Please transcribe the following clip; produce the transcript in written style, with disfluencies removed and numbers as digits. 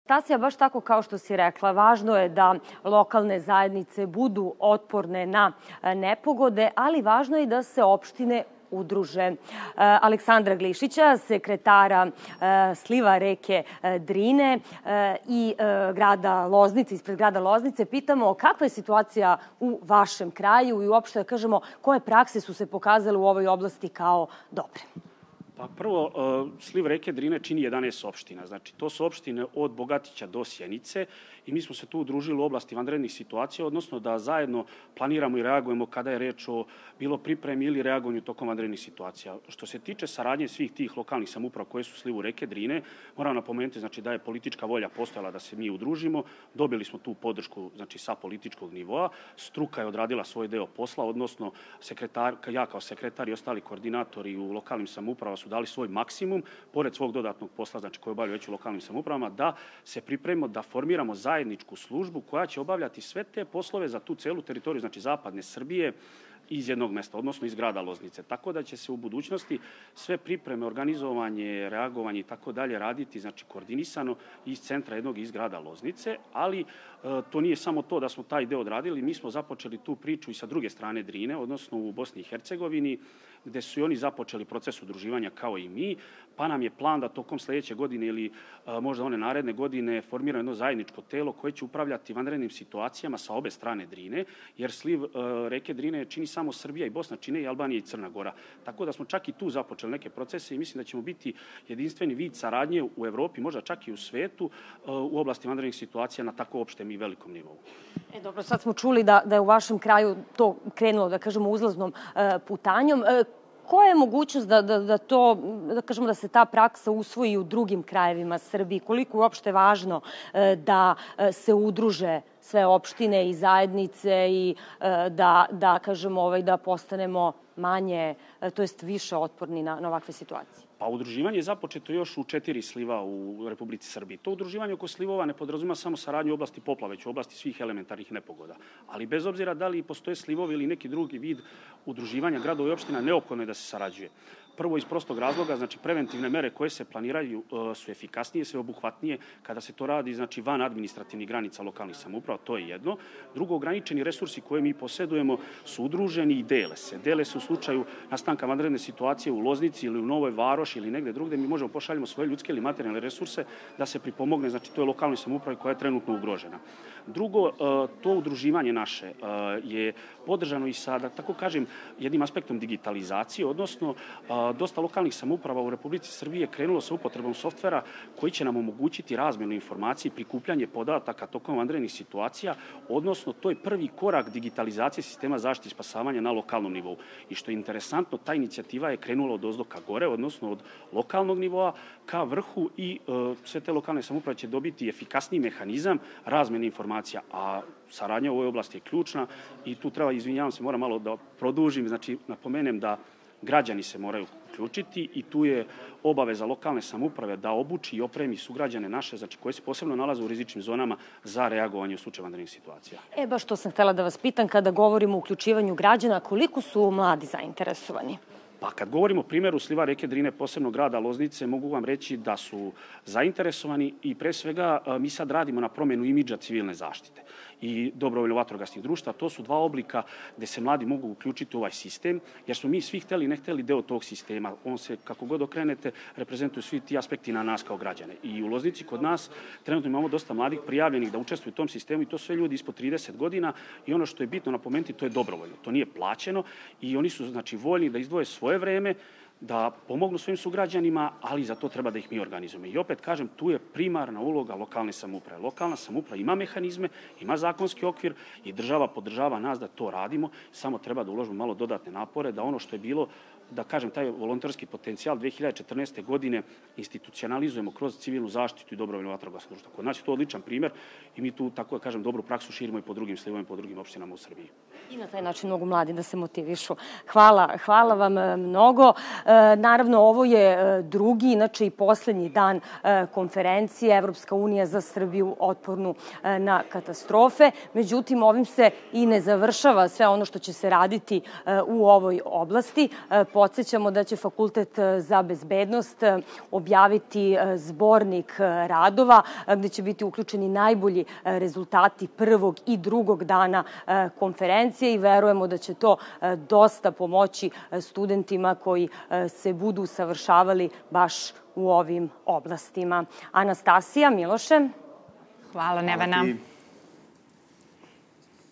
Stasija, baš tako kao što si rekla, važno je da lokalne zajednice budu otporne na nepogode, ali važno je i da se opštine udruže. Aleksandra Glišića, sekretara sliva reke Drine i grada Loznice, ispred grada Loznice, pitamo kakva je situacija u vašem kraju i uopšte da kažemo koje prakse su se pokazale u ovoj oblasti kao dobre. Pa prvo, sliv reke Drine čini 11 opština. Znači, to su opštine od Bogatića do Sjenice i mi smo se tu udružili u oblasti vanrednih situacija, odnosno da zajedno planiramo i reagujemo kada je reč o bilo pripremi ili reagovanju tokom vanrednih situacija. Što se tiče saradnje svih tih lokalnih samouprava koje su u slivu reke Drine, moram napomenuti znači, da je politička volja postojala da se mi udružimo. Dobili smo tu podršku znači, sa političkog nivoa. Struka je odradila svoj deo posla, odnosno ja kao sekretar i ostali koordinatori u lokalnim samoupravama su dali svoj maksimum, pored svog dodatnog posla, znači koji obavljaju već u lokalnim samoupravama, da se pripremimo da formiramo zajedničku službu koja će obavljati sve te poslove za tu celu teritoriju, znači zapadne Srbije, iz jednog mesta, odnosno iz grada Loznice. Tako da će se u budućnosti sve pripreme, organizovanje, reagovanje i tako dalje raditi, znači koordinisano iz centra jednog iz grada Loznice, ali to nije samo to da smo taj deo odradili, mi smo započeli tu priču i sa druge strane Drine, odnosno u Bosni i Hercegovini, gde su i oni započeli proces udruživanja kao i mi, pa nam je plan da tokom sledeće godine ili možda one naredne godine formira jedno zajedničko telo koje će upravljati vanrednim situacijama sa obe strane Drine, jer sliv reke Drine čini samo Srbija i Bosna, čine i Albanija i Crna Gora. Tako da smo čak i tu započeli neke procese i mislim da ćemo biti jedinstveni vid saradnje u Evropi, možda čak i u svetu, u oblasti vanrednih situacija na tako opštem i velikom nivou. Dobro, sad smo čuli da je u vašem kraju to krenulo, da kažemo, uzlaznom putanjom. Koja je mogućnost da se ta praksa usvoji u drugim krajevima Srbije? Koliko je uopšte važno da se udruže sve opštine i zajednice i da postanemo manje, to jest više otporni na ovakve situacije? Pa udruživanje je započeto još u 4 sliva u Republici Srbiji. To udruživanje oko slivova ne podrazumeva samo saradnju u oblasti poplave, već u oblasti svih elementarnih nepogoda. Ali bez obzira da li postoje slivovi ili neki drugi vid udruživanja gradova i opština, neophodno je da se sarađuje. Prvo iz prostog razloga, znači preventivne mere koje se planiraju su efikasnije, sveobuhvatnije kada se to radi znači van administrativnih granica lokalnih samouprava, to je jedno. Drugo, ograničeni resursi koje mi posedujemo su udruženi i dele se. Dele se u slučaju nastanka vanredne situacije u Loznici ili u Novoj Varoši ili negde drugde, mi možemo pošaljemo svoje ljudske ili materijalne resurse da se pripomogne, znači to je lokalnoj samoupravi koja je trenutno ugrožena. Drugo, to udruživanje naše je podržano i sa, da tako kažem, jednim aspektom digitalizacije, odnosno dosta lokalnih samouprava u Republici Srbije krenulo sa upotrebom softvera koji će nam omogućiti razmjenu informacije i prikupljanje podataka tokom vanrednih situacija, odnosno to je prvi korak digitalizacije sistema zaštite i spasavanja na lokalnom nivou. I što je interesantno, ta inicijativa je krenula od ozdo ka gore, odnosno od lokalnog nivoa ka vrhu i sve te lokalne samouprave će dobiti efikasniji mehanizam razmjene informacija, a saradnja u ovoj oblasti je ključna i tu treba, izvinjavam se, moram malo da produžim, znači napomenem da građani se moraju uključiti i tu je obaveza lokalne samouprave da obuči i opremi sugrađane naše, znači koji se posebno nalaze u rizičnim zonama za reagovanje u slučaju vanrednih situacija. Baš to sam htela da vas pitam kada govorimo o uključivanju građana, koliko su mladi zainteresovani? Pa kad govorimo o primjeru sliva reke Drine, posebno grada Loznice, mogu vam reći da su zainteresovani i pre svega mi sad radimo na promjenu imidža civilne zaštite i dobrovoljno vatrogasnih društva. To su dva oblika gde se mladi mogu uključiti u ovaj sistem, jer smo mi svi hteli i ne hteli deo tog sistema. On se, kako god okrenete, reprezentuju svi ti aspekti na nas kao građane. I u Loznici kod nas trenutno imamo dosta mladih prijavljenih da učestvuju u tom sistemu i to sve ljudi ispod 30 godina i ono što je bitno napomenuti, to je dobrovoljno. To nije plaćeno i oni su znači voljni da izdvoje svoje vreme, da pomognu svojim sugrađanima, ali za to treba da ih mi organizujemo. I opet kažem, tu je primarna uloga lokalne samouprave. Lokalna samouprava ima mehanizme, ima zakonski okvir i država podržava nas da to radimo, samo treba da uložimo malo dodatne napore, da ono što je bilo, da kažem, taj volonterski potencijal 2014. godine institucionalizujemo kroz civilnu zaštitu i dobrovoljno vatrogasno društvo. Kod nas je to odličan primjer i mi tu, tako da kažem, dobru praksu širimo i po drugim slivovima, po drugim opštinama u Srbiji. I na taj način mogu mladi da se motivišu. Hvala vam mnogo. Naravno, ovo je drugi, inače i poslednji dan konferencije Evropska unija za Srbiju otpornu na katastrofe. Međutim, ovim se i ne završava sve ono što će se raditi u ovoj oblasti. podsjećamo da će Fakultet za bezbednost objaviti zbornik radova gde će biti uključeni najbolji rezultati prvog i drugog dana konferencije i verujemo da će to dosta pomoći studentima koji se budu usavršavali baš u ovim oblastima. Anastasija, Miloše. Hvala, Nevena.